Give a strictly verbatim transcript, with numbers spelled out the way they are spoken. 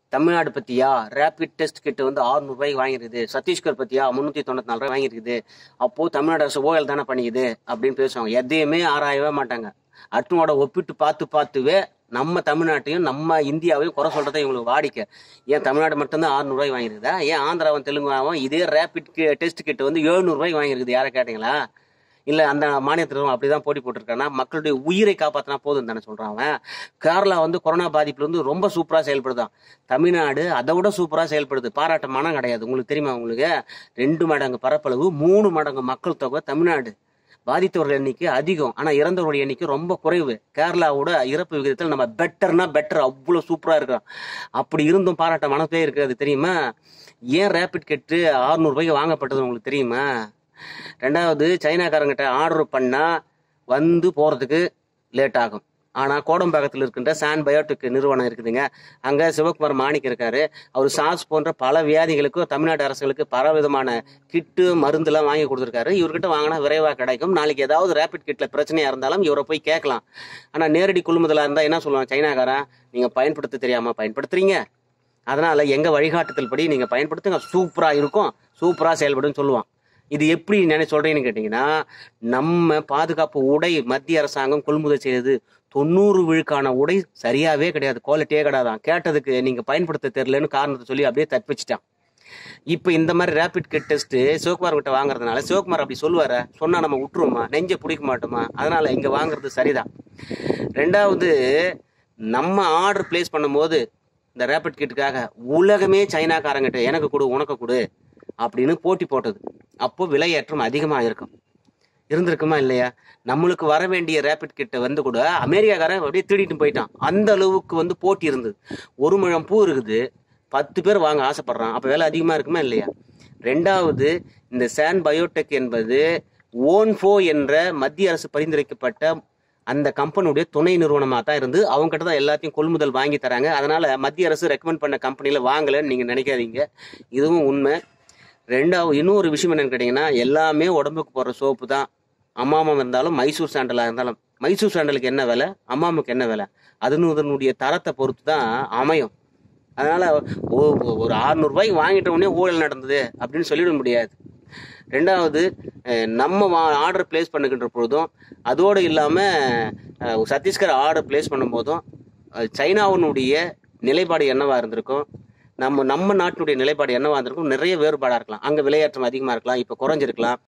தமிழ்நாடு பத்தியா rapid test kit வந்து ஆறுநூறு ரூபாய்க்கு வாங்கிருக்குது. சத்தீஸ்கர் பத்தியா முன்னூத்தி தொண்ணூத்தி நாலு ரூபாய் வாங்கிருக்குது. அப்போ தமிழ்நாடு அரசு ஓயல் தானே பண்ணிக்குது அப்படின்னு பேசுவாங்க. எதையுமே ஆராயவே மாட்டாங்க. அடுத்தோட ஒப்பிட்டு பார்த்து பார்த்துவே நம்ம தமிழ்நாட்டையும் நம்ம இந்தியாவையும் குறை சொல்றதை இவங்களுக்கு வாடிக்கை. ஏன் தமிழ்நாடு மட்டும்தான் ஆறுநூறு ரூபாய் வாங்கிருக்குதா? ஏன் ஆந்திராவும் தெலுங்காவும் இதே ரேபிட் டெஸ்ட் கிட் வந்து எழுநூறு ரூபாய்க்கு வாங்கிருக்குது? யாரை கேட்டீங்களா? இல்ல அந்த மாநிலத்திலும் அப்படிதான் போட்டி போட்டிருக்கானா? மக்களுடைய உயிரை காப்பாத்தினா போதும் தானே சொல்றான் அவன். கேரளா வந்து கொரோனா பாதிப்புல வந்து ரொம்ப சூப்பரா செயல்படுதான். தமிழ்நாடு அதை விட சூப்பரா செயல்படுது. பாராட்ட மனம் கிடையாது. உங்களுக்கு தெரியுமா? உங்களுக்கு ரெண்டு மடங்கு பரப்பளவு, மூணு மடங்கு மக்கள் தொகை தமிழ்நாடு. பாதித்தவர்கள் எண்ணிக்கை அதிகம், ஆனா இறந்தவருடைய எண்ணிக்கை ரொம்ப குறைவு. கேரளாவோட இறப்பு விகிதத்தில் நம்ம பெட்டர்னா பெட்டர், அவ்வளவு சூப்பரா இருக்கிறோம். அப்படி இருந்தும் பாராட்ட மனப்பே இருக்கிறது தெரியுமா? ஏன் ரேபிட் கிட்டு ஆறுநூறு ரூபாய்க்கு வாங்கப்பட்டது உங்களுக்கு தெரியுமா? ரெண்டாவது, சைனாக்காரங்கிட்ட ஆர்டர் பண்ணா வந்து போறதுக்கு லேட் ஆகும். ஆனா கோடம்பாக்கத்தில் இருக்கின்ற சான் பயோடெக் நிறுவனம் இருக்குதுங்க. அங்க சிவகுமார் மாணிக் இருக்காரு. அவர் சாஸ் போன்ற பல வியாதிகளுக்கும் தமிழ்நாடு அரசுகளுக்கு பல விதமான கிட்டு மருந்து எல்லாம் வாங்கி கொடுத்துருக்காரு. இவர்கிட்ட வாங்கினா விரைவா கிடைக்கும். நாளைக்கு ஏதாவது ரேபிட் கிட்ல பிரச்சனையா இருந்தாலும் இவரை போய் கேட்கலாம். ஆனா நேரடி கொள்முதலா இருந்தா என்ன சொல்லுவாங்க சைனாக்காரன்? நீங்க பயன்படுத்த தெரியாம பயன்படுத்துறீங்க, அதனால எங்க வழிகாட்டுதல் படி நீங்க பயன்படுத்துங்க, சூப்பரா இருக்கும், சூப்பரா செயல்படும் சொல்லுவான். இது எப்படி நினை சொல்றேன்னு கேட்டீங்கன்னா, நம்ம பாதுகாப்பு உடை மத்திய அரசாங்கம் கொள்முதல் செய்யுது. தொண்ணூறு விழுக்கான உடை சரியாவே கிடையாது, குவாலிட்டியே கிடையாதான். கேட்டதுக்கு நீங்க பயன்படுத்த தெரியலன்னு காரணத்தை சொல்லி அப்படியே தப்பிச்சிட்டான். இப்ப இந்த மாதிரி ரேபிட் கிட் டெஸ்ட் சிவகுமார் கிட்ட வாங்குறதுனால, சிவகுமார் அப்படி சொல்லுவார சொன்னா நம்ம விட்டுருவோமா? நெஞ்ச பிடிக்க மாட்டோமா? அதனால இங்க வாங்குறது சரிதான். ரெண்டாவது, நம்ம ஆர்டர் பிளேஸ் பண்ணும் போது இந்த ரேபிட் கிட்டுக்காக உலகமே சைனாக்காரங்கிட்ட எனக்கு கொடு உனக்கு கொடு அப்படின்னு போட்டி போட்டது. அப்போ விலையேற்றம் அதிகமா இருக்கும். இருந்திருக்குமா இல்லையா? நம்மளுக்கு வர வேண்டிய ரேபிட் கிட்ட வந்து கூட அமெரிக்காக்காரன் அப்படியே திருடிட்டு போயிட்டான். அந்த அளவுக்கு வந்து போட்டி இருந்தது. ஒரு முழம் பூ இருக்குது, பத்து பேர் வாங்க ஆசைப்படுறான். அப்ப விலை அதிகமா இருக்குமா இல்லையா? ரெண்டாவது, இந்த சான் பயோடெக் என்பது ஓன்ஃபோ என்ற மத்திய அரசு பரிந்துரைக்கப்பட்ட அந்த கம்பெனியுடைய துணை நிறுவனமா தான் இருந்து அவங்க கிட்ட தான் எல்லாத்தையும் கொள்முதல் வாங்கி தராங்க. அதனால மத்திய அரசு ரெக்கமெண்ட் பண்ண கம்பெனியில வாங்கலன்னு நீங்க நினைக்காதீங்க. இதுவும் உண்மை. ரெண்டாவது, இன்னொரு விஷயம் என்னன்னு கேட்டீங்கன்னா, எல்லாமே உடம்புக்கு போடுற சோப்பு தான். அம்மாமம் இருந்தாலும் மைசூர் சாண்டலா இருந்தாலும், மைசூர் சாண்டலுக்கு என்ன விலை, அம்மாமுக்கு என்ன விலை, அதனுடைய தரத்தை பொறுத்து தான் அமையும். அதனால ஒரு ஆறுநூறு ரூபாய்க்கு வாங்கிட்ட உடனே ஊழல் நடந்தது அப்படின்னு சொல்லிட முடியாது. ரெண்டாவது, நம்ம ஆர்டர் பிளேஸ் பண்ணுகின்ற பொழுதும், அதோடு இல்லாம சத்தீஸ்கர் ஆர்டர் பிளேஸ் பண்ணும் போதும் சைனாவினுடைய நிலைப்பாடு என்னவா இருந்திருக்கும், நம்ம நம்ம நாட்டினுடைய நிலைப்பாடு என்னவா இருந்திருக்கும், நிறைய வேறுபாடா இருக்கலாம். அங்க விலையேற்றம் அதிகமா இருக்கலாம், இப்ப குறைஞ்சிருக்கலாம்.